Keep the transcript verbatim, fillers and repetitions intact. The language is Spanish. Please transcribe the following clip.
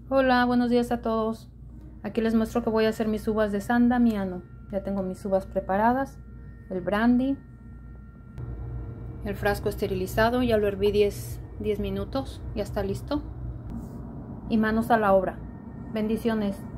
Hola, buenos días a todos. Aquí les muestro que voy a hacer mis uvas de San Damiano. Ya tengo mis uvas preparadas, el brandy, el frasco esterilizado, ya lo herví diez minutos, ya está listo. Y manos a la obra. Bendiciones.